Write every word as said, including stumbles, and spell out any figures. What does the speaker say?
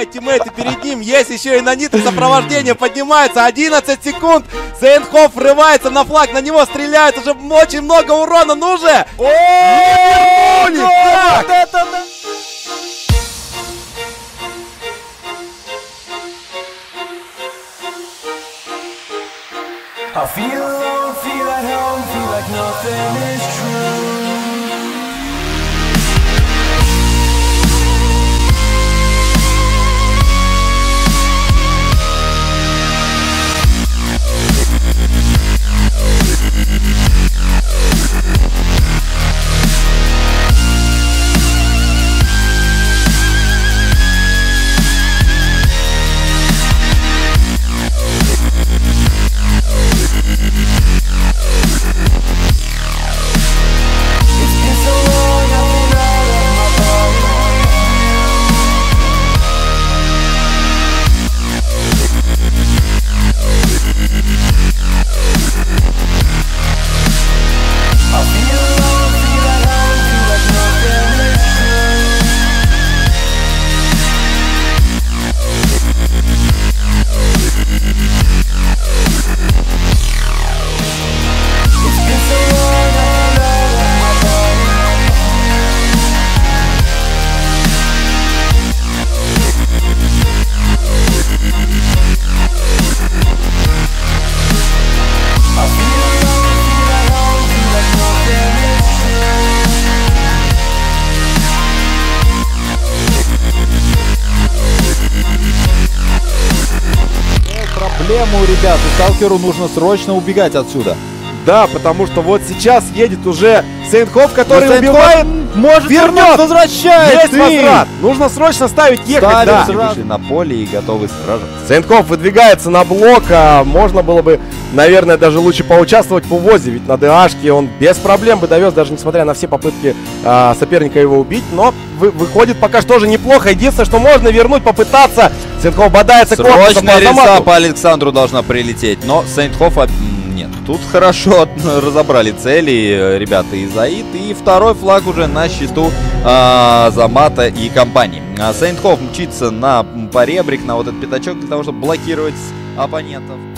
убегают тиммейты перед ним. Есть еще и нанит, и сопровождение поднимается. одиннадцать секунд. Зейнхоф врывается на флаг, на него стреляют. Уже очень много урона. Ну же! О, вот это да! I feel alone, feel at home, feel like nothing is true. Проблему, ребят, и Сталкеру нужно срочно убегать отсюда. Да, потому что вот сейчас едет уже Зейнхоф, который Но убивает, может вернет, возвращает. Есть возврат. Нужно срочно ставить ехать. Ставим Да. сразу. Вышли на поле и готовы сражаться. Зейнхоф выдвигается на блок, а можно было бы, наверное, даже лучше поучаствовать в увозе, ведь на ДАшке он без проблем бы довез, даже несмотря на все попытки а, соперника его убить, но вы, выходит пока что же неплохо. Единственное, что можно вернуть, попытаться. Зейнхоф бодается корпусом Срочная по реза автомату. по Александру должна прилететь, но Зейнхоф нет. Тут хорошо разобрали цели ребята из АИД, и второй флаг уже на счету а, Замата и компании. А Зейнхоф мчится на поребрик, на вот этот пятачок для того, чтобы блокировать оппонентов.